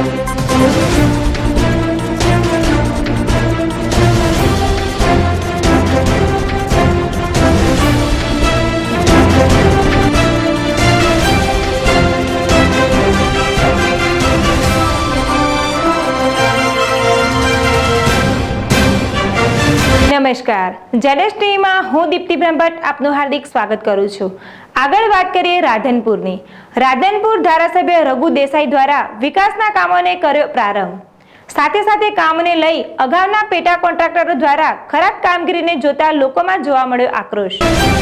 નમસ્કાર, ZSTV માં હું દીપ્તિ બ્રહ્મભટ્ટ આપનું હાર્દિક સ્વાગત કરું છું। આગળ વાત કરીએ રાધનપુરની। રાધનપુર ધારાસભ્ય રઘુ દેસાઈ દ્વારા વિકાસના કામોને કર્યો પ્રારંભ। સાથે સાથે કામને લઈ અગાઉના પેટા કોન્ટ્રાક્ટરો દ્વારા ખરાબ કામગીરીને જોતા લોકોમાં જોવા મળ્યો આક્રોશ।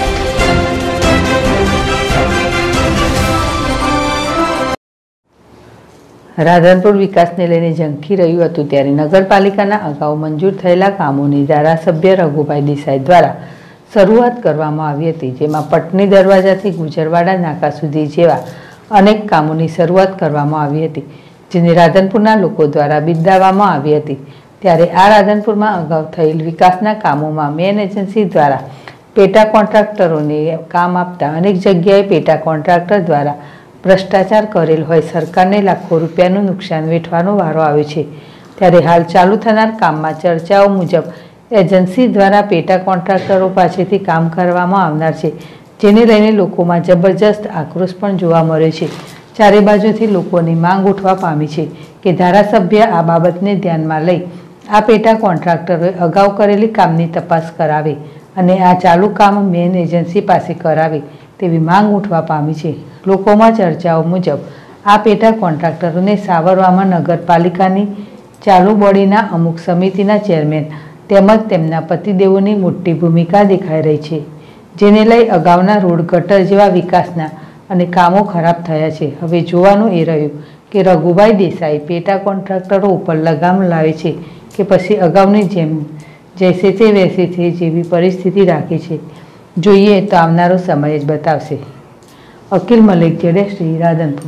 રાધનપુર વિકાસને લઈને ઝંખી રહ્યું હતું ત્યારે નગરપાલિકાના અગાઉ મંજૂર થયેલા કામોની ધારાસભ્ય રઘુભાઈ દેસાઈ દ્વારા શરૂઆત કરવામાં આવી હતી, જેમાં પટની દરવાજાથી ગુજરવાડા નાકા સુધી જેવા અનેક કામોની શરૂઆત કરવામાં આવી હતી, જેને રાધનપુરના લોકો દ્વારા બિરદાવવામાં આવી હતી। ત્યારે આ રાધનપુરમાં અગાઉ થયેલ વિકાસના કામોમાં મેન એજન્સી દ્વારા પેટા કોન્ટ્રાક્ટરોને કામ આપતા અનેક જગ્યાએ પેટા કોન્ટ્રાક્ટર દ્વારા ભ્રષ્ટાચાર કરેલ હોય સરકારને લાખો રૂપિયાનું નુકસાન વેઠવાનો વારો આવ્યો છે। ત્યારે હાલ ચાલુ થનાર કામમાં ચર્ચાઓ મુજબ એજન્સી દ્વારા પેટા કોન્ટ્રાક્ટરો પાસેથી કામ કરવામાં આવનાર છે, જેને લઈને લોકોમાં જબરજસ્ત આક્રોશ પણ જોવા મળ્યો છે। ચારે બાજુથી લોકોની માંગ ઉઠવા પામી છે કે ધારાસભ્ય આ બાબતને ધ્યાનમાં લઈ આ પેટા કોન્ટ્રાક્ટરોએ અગાઉ કરેલી કામની તપાસ કરાવે અને આ ચાલુ કામ મેન એજન્સી પાસે કરાવે તેવી માંગ ઉઠવા પામી છે। લોકોમાં ચર્ચાઓ મુજબ આ પેટા કોન્ટ્રાક્ટરોને સાવરવામાં નગરપાલિકાની ચાલુ બોડીના અમુક સમિતિના ચેરમેન તેમજ તેમના પતિદેવોની મોટી ભૂમિકા દેખાઈ રહી છે, જેને લઈ અગાઉના રોડ ગટર જેવા વિકાસના અને કામો ખરાબ થયા છે। હવે જોવાનું એ રહ્યું કે રઘુભાઈ દેસાઈ પેટા કોન્ટ્રાક્ટરો ઉપર લગામ લાવે છે કે પછી અગાઉની જેમ જૈસે તે વૈસે તે જેવી પરિસ્થિતિ રાખે છે। જોઈએ તો આવનારો સમય જ બતાવશે। અકિલ મલિક, ZSTV, રાધનપુર।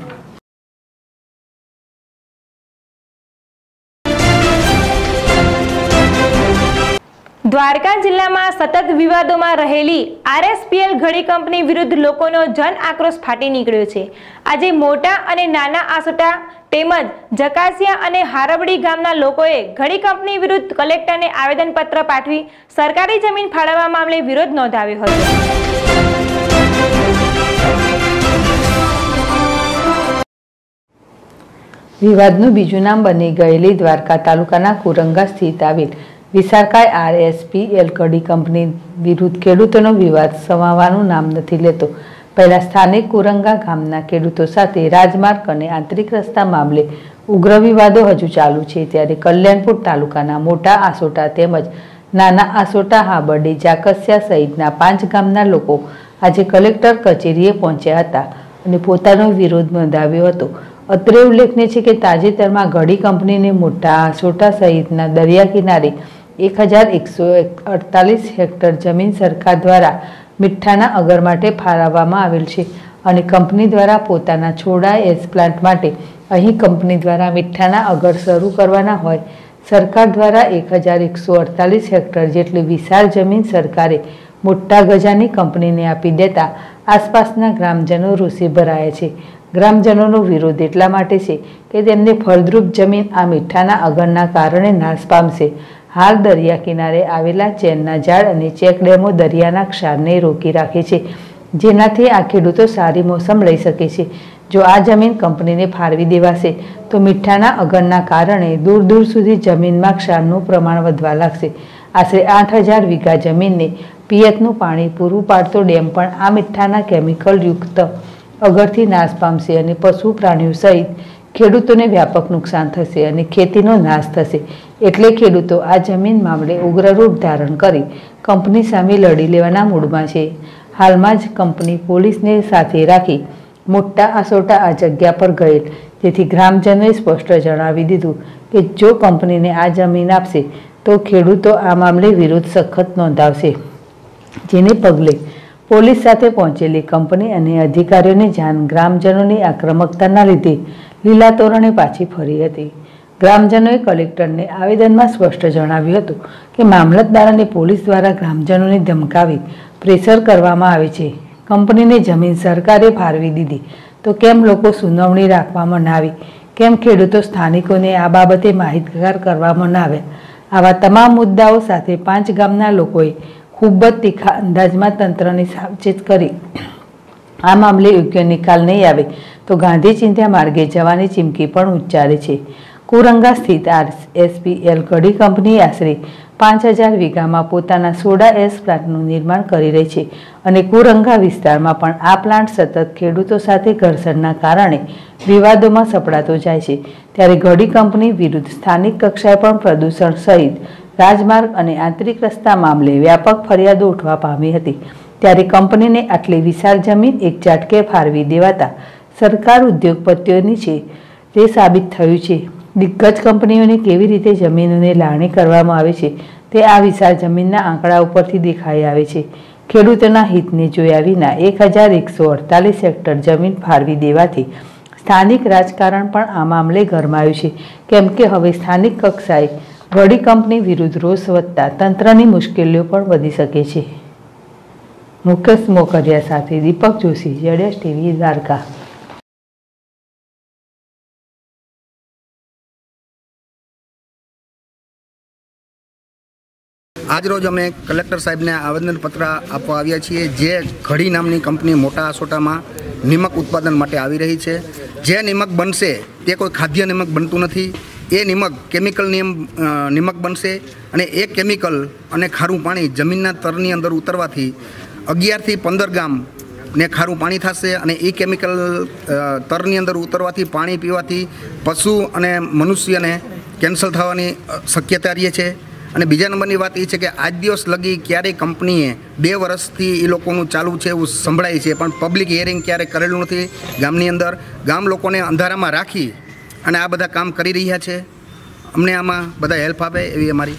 દ્વારકા જિલ્લામાં સતત વિવાદોમાં રહેલી RSPL ઘડી કંપની વિરુદ્ધ લોકોનો જન આક્રોશ ફાટી નીકળ્યો છે। આજે મોટા અને નાના આસોટા તેમજ જકાસિયા અને હારબડી ગામના લોકોએ ઘડી કંપની વિરુદ્ધ કલેક્ટરને આવેદનપત્ર પાઠવી સરકારી જમીન ફાળવવા મામલે વિરોધ નોંધાવ્યો હતો। વિવાદનું બીજું નામ બની ગયેલી દ્વારકા તાલુકાના કુરંગા સ્થિત આવેલ વિશાળકાય RSPL ઘડી કંપની વિરુદ્ધ ખેડૂતોનો વિવાદ સમાવવાનું નામ નથી લેતો। પહેલા સ્થાનિક કુરંગા ગામના ખેડૂતો સાથે રાજમાર્ગ અને આંતરિક રસ્તા મામલે ઉગ્ર વિવાદો હજુ ચાલુ છે। ત્યારે કલ્યાણપુર તાલુકાના મોટા આસોટા તેમજ નાના આસોટા, હાબરડી, જાકસિયા સહિતના 5 ગામના લોકો આજે કલેક્ટર કચેરીએ પહોંચ્યા હતા અને પોતાનો વિરોધ નોંધાવ્યો હતો। અત્રે ઉલ્લેખનીય છે કે તાજેતરમાં ઘડી કંપનીને મોટા આસોટા સહિતના દરિયા કિનારે 1148 હેક્ટર જમીન સરકાર દ્વારા મીઠાના અગર માટે ફાળવવામાં આવેલ છે અને કંપની દ્વારા પોતાના છોડા એસ પ્લાન્ટ માટે અહીં કંપની દ્વારા મીઠાના અગર શરૂ કરવાના હોય સરકાર દ્વારા 1148 હેક્ટર જેટલી વિશાળ જમીન સરકારે મોટા ગજાની કંપનીને આપી દેતા આસપાસના ગ્રામજનો રોષે ભરાયા છે। ગ્રામજનોનો વિરોધ એટલા માટે છે કે તેમને ફળદ્રુપ જમીન આ મીઠાના અગરના કારણે નાશ પામશે। હાલ દરિયા કિનારે આવેલા ચેનના ઝાડ અને ચેક ડેમો દરિયાના ક્ષારને રોકી રાખે છે, જેનાથી આ ખેડૂતો સારી મોસમ લઈ શકે છે। જો આ જમીન કંપનીને ફાળવી દેવાશે તો મીઠાના અગરના કારણે દૂર દૂર સુધી જમીનમાં ક્ષારનું પ્રમાણ વધવા લાગશે। આશરે 8000 વીઘા જમીનને પિયતનું પાણી પૂરું પાડતો ડેમ પણ આ મીઠાના કેમિકલ યુક્ત અગરથી નાશ પામશે અને પશુ પ્રાણીઓ સહિત ખેડૂતોને વ્યાપક નુકસાન થશે અને ખેતીનો નાશ થશે। એટલે ખેડૂતો આ જમીન મામલે ઉગ્ર રૂપ ધારણ કરી કંપની સામે લડી લેવાના મૂડમાં છે। હાલમાં જ કંપની પોલીસને સાથે રાખી મોટા આસોટા આ જગ્યા પર ગયેલ, જેથી ગ્રામજનોએ સ્પષ્ટ જણાવી દીધું કે જો કંપનીને આ જમીન આપશે તો ખેડૂતો આ મામલે વિરોધ સખત નોંધાવશે, જેને પગલે પોલીસ સાથે પહોંચેલી કંપની અને અધિકારીઓની જાણ ગ્રામજનોની આક્રમકતાના લીધે લીલા તોરણે પાછી ફરી હતી। ગ્રામજનોએ કલેક્ટરને આવેદનમાં સ્પષ્ટ જણાવ્યું હતું કે મામલતદાર અને પોલીસ દ્વારા ગ્રામજનોને ધમકાવી પ્રેશર કરવામાં આવે છે। કંપનીને જમીન સરકારે ફાળવી દીધી તો કેમ લોકો સુનાવણી રાખવામાં ના આવી કેમ ખેડૂતો સ્થાનિકોને આ બાબતે માહિતગાર કરવામાં ન આવ્યા? આવા તમામ મુદ્દાઓ સાથે 5 ગામના લોકોએ ખૂબ જ તીખા અંદાજમાં તંત્રને સાવચેત કરી આ મામલે યોગ્ય નિકાલ નહીં આવે તો ગાંધી ચિંધ્યા માર્ગે જવાની ચીમકી પણ ઉચ્ચારી છે. કુરંગા સ્થિત RSPL ઘડી કંપની આશરે 5000 વીઘામાં પોતાના સોડા એશ પ્લાન્ટનું નિર્માણ કરી રહી છે અને કુરંગા વિસ્તારમાં પણ આ પ્લાન્ટ સતત ખેડૂતો સાથે ઘર્ષણના કારણે વિવાદોમાં સપડાતો જાય છે. ત્યારે ઘડી કંપની વિરુદ્ધ સ્થાનિક કક્ષાએ પણ પ્રદૂષણ સહિત રાજમાર્ગ અને આંતરિક રસ્તા મામલે વ્યાપક ફરિયાદો ઉઠવા પામી હતી. ત્યારે કંપનીને આટલી વિશાળ જમીન એક ઝાટકે ફાળવી દેવાતા સરકાર ઉદ્યોગપતિઓની છે તે સાબિત થયું છે. દિગ્ગજ કંપનીઓને કેવી રીતે જમીનોને લાવણી કરવામાં આવે છે તે આ વિશાળ જમીનના આંકડા ઉપરથી દેખાઈ આવે છે. ખેડૂતોના હિતને જોયા વિના 1148 હેક્ટર જમીન ફાળવી દેવાથી સ્થાનિક રાજકારણ પણ આ મામલે ગરમાયું છે. કેમ કે હવે સ્થાનિક કક્ષાએ ઘડી કંપની વિરુદ્ધ રોષ વધતા તંત્રની મુશ્કેલીઓ પણ વધી શકે છે. મુકેશ મોકરિયા સાથે દીપક જોશી, ZS TV, દ્વારકા. આજરોજ અમે કલેક્ટર સાહેબને આવેદનપત્ર આપવા આવ્યા છીએ. જે ઘડી નામની કંપની મોટા આસોટામાં નિમક ઉત્પાદન માટે આવી રહી છે. જે નિમક બનશે તે કોઈ ખાદ્ય નિમક બનતું નથી. એ નિમક કેમિકલ નિમક બનશે અને એ કેમિકલ અને ખારું પાણી જમીનના તરની અંદર ઉતરવાથી 11 થી 15 ગામને ખારું પાણી થશે અને એ કેમિકલ તરની અંદર ઉતરવાથી પાણી પીવાથી પશુ અને મનુષ્યને કેન્સર થવાની શક્યતા રહે છે. અને બીજા નંબરની વાત એ છે કે આજ દિવસ લગી ક્યારેય કંપનીએ 2 વર્ષથી એ લોકોનું ચાલુ છે એવું સંભળાય છે, પણ પબ્લિક હિયરિંગ ક્યારેય કરેલું નથી. ગામની અંદર ગામ લોકોને અંધારામાં રાખી અને આ બધા કામ કરી રહ્યા છે. અમને આમાં બધા હેલ્પ આપે એવી અમારી.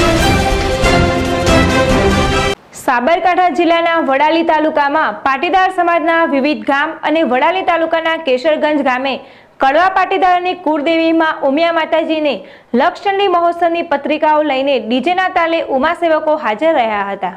સાબરકાંઠા જિલ્લાના વડાલી તાલુકામાં પાટીદાર સમાજના વિવિધ ગામ અને વડાલી તાલુકાના કેશરગંજ ગામે કડવા પાટીદારની કુળદેવીમાં ઉમિયા માતાજીને લક્ષચંડી મહોત્સવની પત્રિકાઓ લઈને ડીજેના તાલે ઉમા સેવકો હાજર રહ્યા હતા.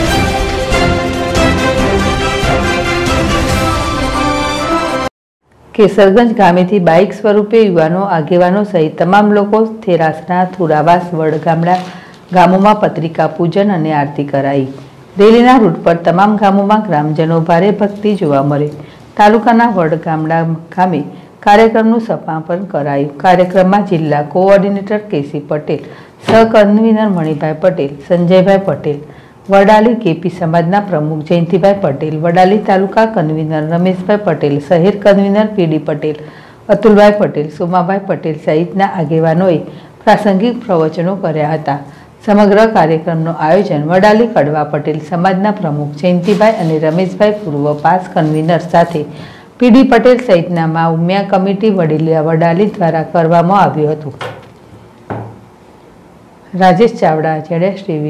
કેશરગંજ ગામેથી બાઇક સ્વરૂપે યુવાનો, આગેવાનો સહિત તમામ લોકો થેરાસના થુરાવાસ વડગામડા ગામોમાં પત્રિકા પૂજન અને આરતી કરાઈ. રેલીના રૂટ પર તમામ ગામોમાં ગ્રામજનો ભારે ભક્તિ જોવા મળે. તાલુકાના વડગામડા ગામે કાર્યક્રમનું સમાપન કરાયું. કાર્યક્રમમાં જિલ્લા કોઓર્ડિનેટર કેસી પટેલ, સહકન્વીનર મણિભાઈ પટેલ, સંજયભાઈ પટેલ, વડાલી કેપી સમાજના પ્રમુખ જયંતિભાઈ પટેલ, વડાલી તાલુકા કન્વીનર રમેશભાઈ પટેલ, શહેર કન્વીનર પીડી પટેલ, અતુલભાઈ પટેલ, સોમાભાઈ પટેલ સહિતના આગેવાનોએ પ્રાસંગિક પ્રવચનો કર્યા હતા. સમગ્ર કાર્યક્રમનું આયોજન વડાલી કડવા પટેલ સમાજના પ્રમુખ જયંતિભાઈ અને રમેશભાઈ પૂર્વ પાસ કન્વીનર સાથે પીડી પટેલ સહિતના મા ઉમિયા કમિટી વડાલી દ્વારા કરવામાં આવ્યું હતું. Rajesh Chavda, ZS TV.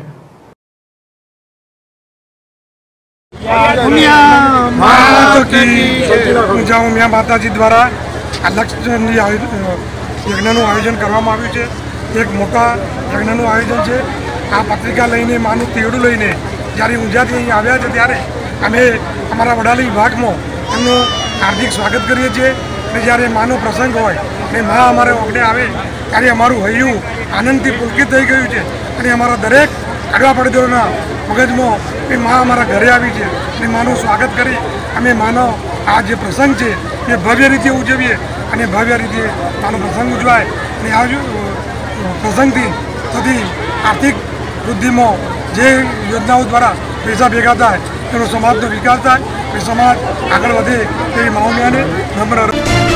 ઉમિયા માતાજી દ્વારા લક્ષચંડી યજ્ઞનું આયોજન કરવામાં આવ્યું છે. એક મોટા યજ્ઞનું આયોજન છે. આ પત્રિકા લઈને, માનું તેડું લઈને જ્યારે ઊંઝાથી અહીં આવ્યા છે ત્યારે અમે અમારા વડાલી વિભાગમાં એમનું હાર્દિક સ્વાગત કરીએ છીએ. અને જ્યારે માનો પ્રસંગ હોય અને મા અમારે ઓગણે આવે ત્યારે અમારું હૈયું આનંદથી પુલકિત થઈ ગયું છે. અને અમારા દરેક કડવા પાટીદારોના મગજમાં એ મા અમારા ઘરે આવી છે અને માનું સ્વાગત કરી અમે માનો આ જે પ્રસંગ છે એ ભવ્ય રીતે ઉજવીએ અને ભવ્ય રીતે માનો પ્રસંગ ઉજવાય. અને આ પ્રસંગથી થતી આર્થિક વૃદ્ધિમાં જે યોજનાઓ દ્વારા પૈસા ભેગા થાય એનો સમાજનો વિકાસ થાય, એ સમાજ આગળ વધે એવી માઉમિયાને નમ્ર.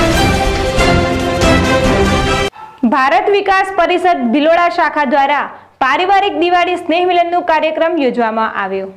ભારત વિકાસ પરિષદ ભિલોડા શાખા દ્વારા પારિવારિક દિવાળી સ્નેહ મિલનનો કાર્યક્રમ યોજવામાં આવ્યો.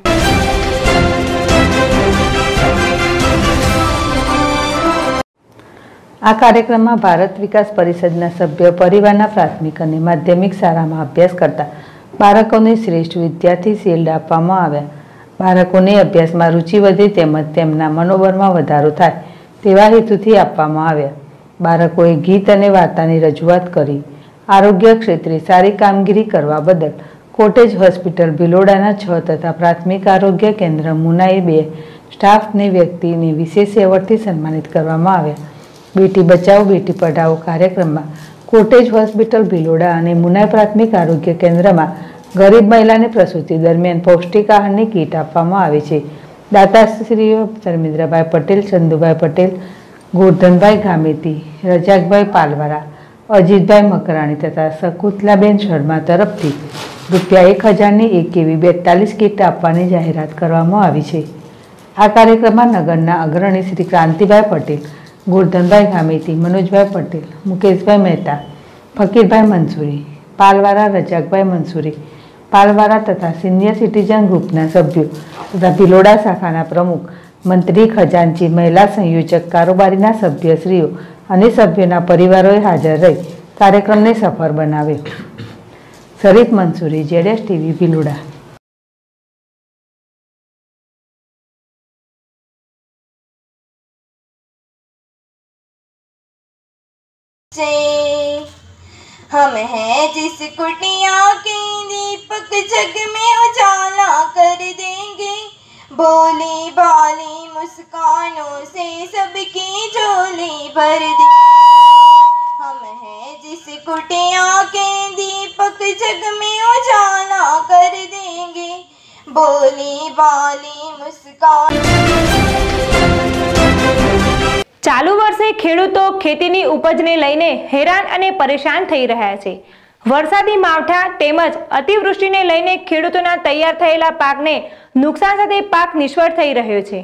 આ કાર્યક્રમમાં ભારત વિકાસ પરિષદના સભ્ય પરિવારના પ્રાથમિક અને માધ્યમિક શાળામાં અભ્યાસ કરતા બાળકોને શ્રેષ્ઠ વિદ્યાર્થી શિલ્ડ આપવામાં આવ્યા. બાળકોને અભ્યાસમાં રુચિ વધે તેમજ તેમના મનોબળમાં વધારો થાય તેવા હેતુથી આપવામાં આવ્યા. બાળકોએ ગીત અને વાર્તાની રજૂઆત કરી. આરોગ્ય ક્ષેત્રે સારી કામગીરી કરવા બદલ કોટેજ હોસ્પિટલ ભિલોડાના 6 તથા પ્રાથમિક આરોગ્ય કેન્દ્ર મુનાએ 2 સ્ટાફને વ્યક્તિને વિશેષ એવોર્ડથી સન્માનિત કરવામાં આવ્યા. બેટી બચાવો બેટી પઢાઓ કાર્યક્રમમાં કોટેજ હોસ્પિટલ ભિલોડા અને મુનાઈ પ્રાથમિક આરોગ્ય કેન્દ્રમાં ગરીબ મહિલાને પ્રસૂતિ દરમિયાન પૌષ્ટિક આહારની કીટ આપવામાં આવે છે. દાતાશ્રીઓ ધર્મેન્દ્રભાઈ પટેલ, ચંદુભાઈ પટેલ, ગોરધનભાઈ ગામેતી, રજાકભાઈ પાલવારા, અજીતભાઈ મકરાણી તથા શકુંતલાબેન શર્મા તરફથી ₹1000ની એક એવી 42 કીટ આપવાની જાહેરાત કરવામાં આવી છે. આ કાર્યક્રમમાં નગરના અગ્રણી શ્રી ક્રાંતિભાઈ પટેલ, ગોરધનભાઈ ગામેતી, મનોજભાઈ પટેલ, મુકેશભાઈ મહેતા, ફકીરભાઈ મંસૂરી, પાલવારા રજાકભાઈ મંસૂરી, પાલવારા તથા સિનિયર સિટીઝન ગ્રુપના સભ્યો તથા ભિલોડા શાખાના પ્રમુખ, મંત્રી, ખજાનચી, મહિલા સંયોજક, કારોબારીના સભ્યશ્રીઓ અને સભ્યોના પરિવારોએ હાજર રહી કાર્યક્રમને સફળ બનાવ્યો. શરીફ મંસૂરી, ZS TV, ભિલોડા. हम हैं जिस कुटिया के दीपक जग में उजाला कर देंगे, भोली भाली मुस्कानों से सबकी झोली भर देंगे. हम हैं जिस कुटिया के दीपक जग में उजाला कर देंगे, भोली भाली मुस्कान. ચાલુ વર્ષે ખેડૂતો ખેતીની ઉપજને લઈને હેરાન અને પરેશાન થઈ રહ્યા છે. વરસાદી માવઠા તેમજ અતિવૃષ્ટિને લઈને ખેડૂતોના તૈયાર થયેલા પાકને નુકસાન સાથે પાક નિષ્ફળ થઈ રહ્યો છે.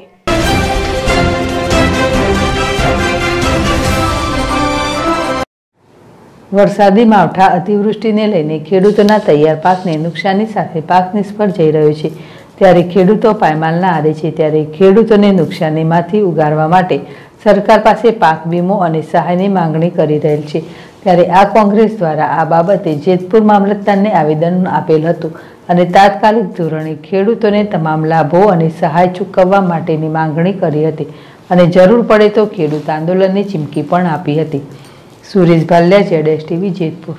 વરસાદી માવઠા અતિવૃષ્ટિને લઈને ખેડૂતોના તૈયાર પાકને નુકસાની સાથે પાક નિષ્ફળ જઈ રહ્યો છે. ત્યારે ખેડૂતો પાયમાલના આરે છે. ત્યારે ખેડૂતોને નુકસાનીમાંથી ઉગારવા માટે સરકાર પાસે પાક વીમો અને સહાયની માંગણી કરી રહેલ છે. ત્યારે આ કોંગ્રેસ દ્વારા આ બાબતે જેતપુર મામલતદારને આવેદન આપેલ હતું અને તાત્કાલિક ધોરણે ખેડૂતોને તમામ લાભો અને સહાય ચૂકવવા માટેની માંગણી કરી હતી અને જરૂર પડે તો ખેડૂત આંદોલનની ચીમકી પણ આપી હતી. Suresh Bhalia, ZS TV, Jetpur.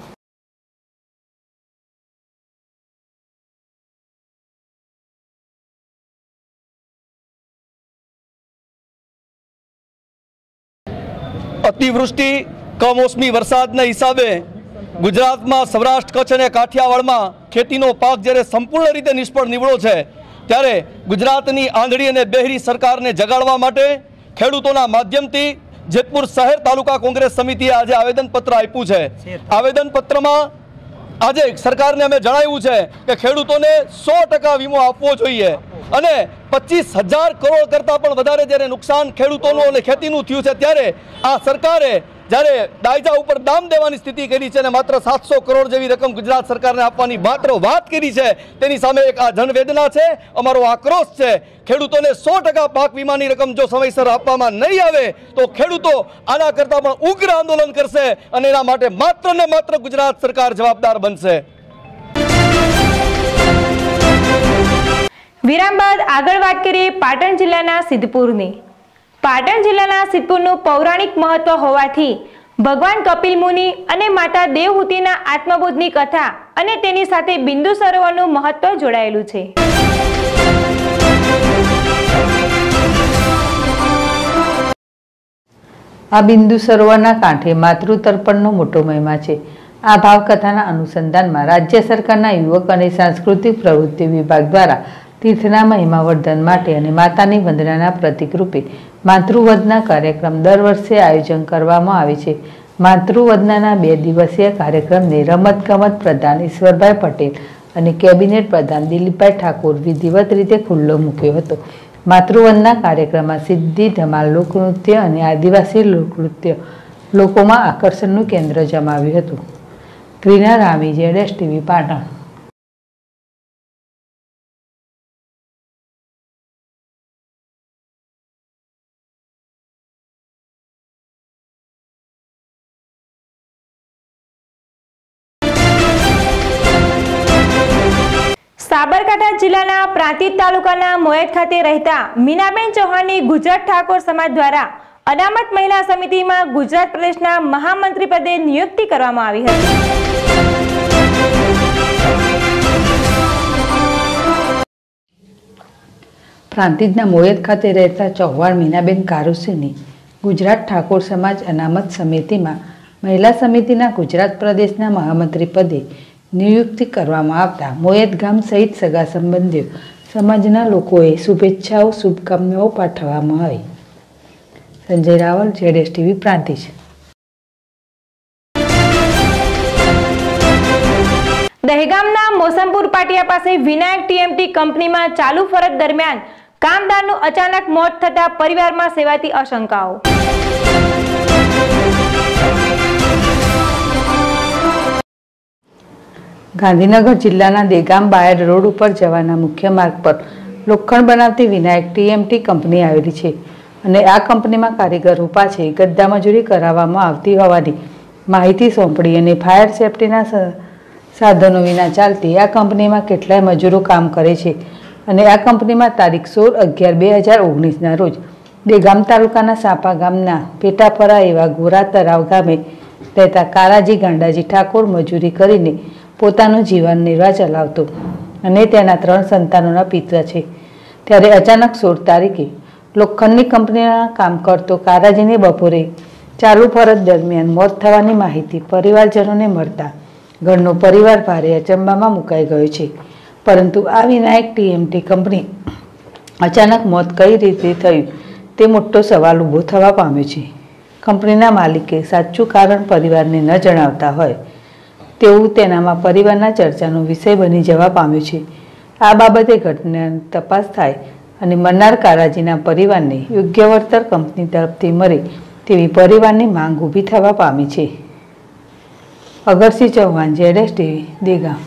અતિવૃષ્ટિ કમોસમી વરસાદના હિસાબે ગુજરાતમાં સૌરાષ્ટ્ર, કચ્છ અને કાઠિયાવાડમાં ખેતીનો પાક જ્યારે સંપૂર્ણ રીતે નિષ્ફળ નીવડ્યો છે, ત્યારે ગુજરાતની આંધળી અને બહેરી સરકારને જગાડવા માટે ખેડૂતોના માધ્યમથી જેતપુર શહેર તાલુકા કોંગ્રેસ સમિતિએ આજે આવેદનપત્ર આપ્યું છે. આવેદનપત્રમાં આજે સરકારને અમે જણાવ્યું છે કે ખેડૂતોને 100% વીમો આપવો જોઈએ અને 25,000 કરોડ કરતાં પણ વધારે જ્યારે નુકસાન ખેડૂતોનું અને ખેતીનું થયું છે, ત્યારે આ સરકારે જ્યારે દાયજા ઉપર દામ દેવાની સ્થિતિ કરી છે અને માત્ર 700 કરોડ જેવી રકમ ગુજરાત સરકારને આપવાની માત્ર વાત કરી છે, તેની સામે એક આ જનવેદના છે, અમારો આક્રોશ છે. ખેડૂતોને 100% પાક વીમાની રકમ જો સમયસર આપવામાં નહીં આવે તો ખેડૂતો આના કરતાં પણ ઉગ્ર આંદોલન કરશે અને એના માટે માત્ર ને માત્ર ગુજરાત સરકાર જવાબદાર બનશે. વિરામ બાદ આગળ વાત કરીએ પાટણ જિલ્લાના સિદ્ધપુરની. પાટણ જિલ્લાના સિદ્ધપુરનું પૌરાણિક મહત્વ હોવાથી ભગવાન કપિલ મુનિ અને માતા દેવહૂતિના આત્મબોધની કથા અને તેની સાથે બિંદુ સરોવરનું મહત્વ જોડાયેલું છે. આ બિંદુ સરોવરના કાંઠે માતૃતર્પણનો મોટો મહિમા છે. આ ભાવકથાના અનુસંધાનમાં રાજ્ય સરકારના યુવક અને સાંસ્કૃતિક પ્રવૃત્તિ વિભાગ દ્વારા તીર્થના મહિમાવર્ધન માટે અને માતાની વંદનાના પ્રતીક રૂપે માતૃવંદના કાર્યક્રમ દર વર્ષે આયોજન કરવામાં આવે છે. માતૃવંદનાના 2 દિવસીય કાર્યક્રમને રમતગમત પ્રધાન ઈશ્વરભાઈ પટેલ અને કેબિનેટ પ્રધાન દિલીપભાઈ ઠાકોર વિધિવત રીતે ખુલ્લો મૂક્યો હતો. માતૃવંદના કાર્યક્રમમાં સિદ્ધિ, ધમાલ, લોકનૃત્ય અને આદિવાસી લોકનૃત્ય લોકોમાં આકર્ષણનું કેન્દ્ર જમાવ્યું હતું. Krina Rami, ZS TV, Patan. સાબરકાંઠા જિલ્લાના પ્રાંતિજ તાલુકાના મોયત ખાતે રહેતા મીનાબેન ચૌહાણની ગુજરાત ઠાકોર સમાજ દ્વારા અનામત મહિલા સમિતિમાં ગુજરાત પ્રદેશના મહામંત્રી પદે નિયુક્તિ કરવામાં આવી હતી. પ્રાંતિજના મોયત ખાતે રહેતા ચૌહાણ મીનાબેન કારુસિની ગુજરાત ઠાકોર સમાજ અનામત સમિતિમાં મહિલા સમિતિના ગુજરાત પ્રદેશના મહામંત્રી પદે નિયુક્તિ કરવામાં આવતા મોયત ગામ સહિત સગા સંબંધીઓ સમાજના લોકોએ શુભેચ્છાઓ શુભકામનાઓ પાઠવવામાં આવી. સંજય રાવલ, ZSTV પ્રાંતિજ. દહેગામના મોસમપુર પાટિયા પાસે વિનાયક ટીએમટી કંપનીમાં ચાલુ ફરજ દરમિયાન કામદારનું અચાનક મોત થતા પરિવારમાં સેવાતી આશંકાઓ. ગાંધીનગર જિલ્લાના દેગામ બાયડ રોડ ઉપર જવાના મુખ્ય માર્ગ પર લોખંડ બનાવતી વિનાયક ટીએમટી કંપની આવેલી છે અને આ કંપનીમાં કારીગરો પાસે ગદ્દા મજૂરી કરાવવામાં આવતી હોવાની માહિતી સોંપડી અને ફાયર સેફટીના સાધનો વિના ચાલતી આ કંપનીમાં કેટલાય મજૂરો કામ કરે છે અને આ કંપનીમાં તારીખ 16/11/2019ના રોજ દેગામ તાલુકાના સાપા ગામના પેટાપરા એવા ગોરા તરાવ ગામે રહેતા કારાજી ગાંડાજી ઠાકોર મજૂરી કરીને પોતાનું જીવન નિર્વાહ ચલાવતો અને તેના 3 સંતાનોના પિતા છે. ત્યારે અચાનક 16 તારીખે લોખંડની કંપનીના કામ કરતો કારાજીને બપોરે ચાલુ ફરજ દરમિયાન મોત થવાની માહિતી પરિવારજનોને મળતા ઘરનો પરિવાર ભારે અચંબામાં મુકાઈ ગયો છે. પરંતુ આ વિનાયક ટીએમટી કંપની અચાનક મોત કઈ રીતે થયું તે મોટો સવાલ ઊભો થવા પામ્યો છે. કંપનીના માલિકે સાચું કારણ પરિવારને ન જણાવતા હોય તેવું તેનામાં પરિવારના ચર્ચાનો વિષય બની જવા પામ્યો છે. આ બાબતે ઘટનાની તપાસ થાય અને મરનાર કારાજીના પરિવારને યોગ્ય વળતર કંપની તરફથી મળે તેવી પરિવારની માંગ ઊભી થવા પામી છે. અગરસિંહ ચૌહાણ, ZSTV, દેગામ.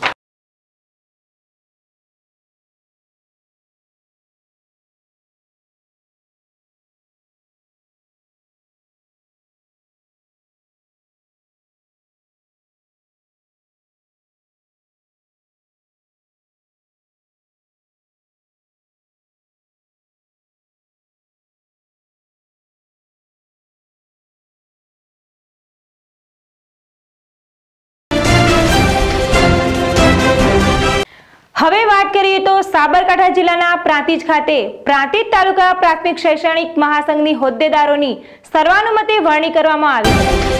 હવે વાત કરીએ તો સાબરકાંઠા જિલ્લાના પ્રાંતિજ ખાતે પ્રાંતિજ તાલુકા પ્રાથમિક શૈક્ષણિક મહાસંઘની હોદ્દેદારોની સર્વાનુમતે વરણી કરવામાં આવી.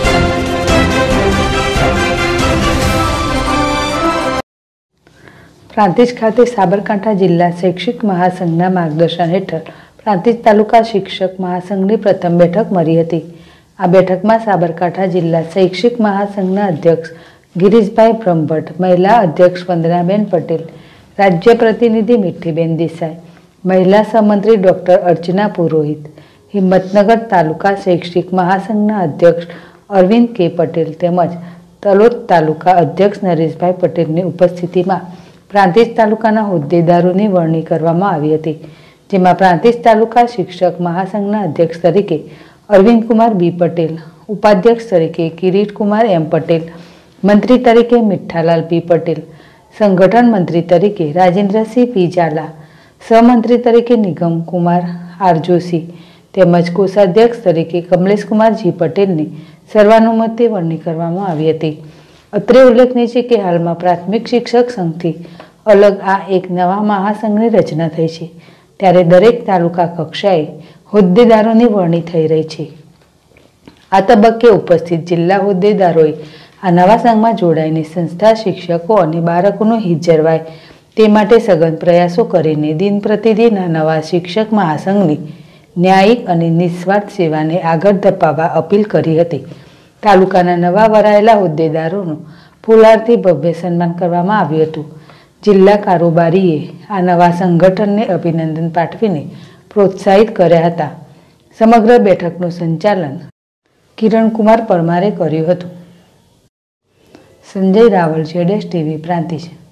પ્રાંતિજ ખાતે સાબરકાંઠા જિલ્લા શૈક્ષિક મહાસંઘના માર્ગદર્શન હેઠળ પ્રાંતિજ તાલુકા શિક્ષક મહાસંઘની પ્રથમ બેઠક મળી હતી. આ બેઠકમાં સાબરકાંઠા જિલ્લા શૈક્ષિક મહાસંઘના અધ્યક્ષ ગિરીશભાઈ બ્રહ્મભટ્ટ, મહિલા અધ્યક્ષ વંદનાબેન પટેલ, રાજ્ય પ્રતિનિધિ મીઠીબેન દેસાઈ, મહિલા સહમંત્રી ડોક્ટર અર્ચના પુરોહિત, હિંમતનગર તાલુકા શૈક્ષિક મહાસંઘના અધ્યક્ષ અરવિંદ કે પટેલ તેમજ તલોદ તાલુકા અધ્યક્ષ નરેશભાઈ પટેલની ઉપસ્થિતિમાં પ્રાંતિજ તાલુકાના હોદ્દેદારોની વરણી કરવામાં આવી હતી. જેમાં પ્રાંતિજ તાલુકા શિક્ષક મહાસંઘના અધ્યક્ષ તરીકે અરવિંદકુમાર બી પટેલ, ઉપાધ્યક્ષ તરીકે કિરીટકુમાર એમ પટેલ, મંત્રી તરીકે મીઠાલાલ પી પટેલ, સંગઠન મંત્રી તરીકે રાજેન્દ્રસિંહ પી ઝાલા, સહમંત્રી તરીકે નિગમકુમાર આર જોશી તેમજ કોષાધ્યક્ષ તરીકે કમલેશકુમાર જી પટેલની સર્વાનુમતે વરણી કરવામાં આવી હતી. અત્રે ઉલ્લેખનીય છે કે હાલમાં પ્રાથમિક શિક્ષક સંઘથી અલગ આ એક નવા મહાસંઘની રચના થઈ છે. ત્યારે દરેક તાલુકા કક્ષાએ હોદ્દેદારોની વરણી થઈ રહી છે. આ તબક્કે ઉપસ્થિત જિલ્લા હોદ્દેદારોએ આ નવા સંઘમાં જોડાઈને સંસ્થા, શિક્ષકો અને બાળકોનું હિત જળવાય તે માટે સઘન પ્રયાસો કરીને દિન પ્રતિદિન આ નવા શિક્ષક મહાસંઘની ન્યાયિક અને નિસ્વાર્થ સેવાને આગળ ધપાવવા અપીલ કરી હતી. તાલુકાના નવા વરાયેલા હોદ્દેદારોનું ફુલારથી ભવ્ય સન્માન કરવામાં આવ્યું હતું. જિલ્લા કારોબારીએ આ નવા સંગઠનને અભિનંદન પાઠવીને પ્રોત્સાહિત કર્યા હતા. સમગ્ર બેઠકનું સંચાલન કિરણકુમાર પરમારે કર્યું હતું. સંજય રાવલ, ZSTV, પ્રાંતિજ.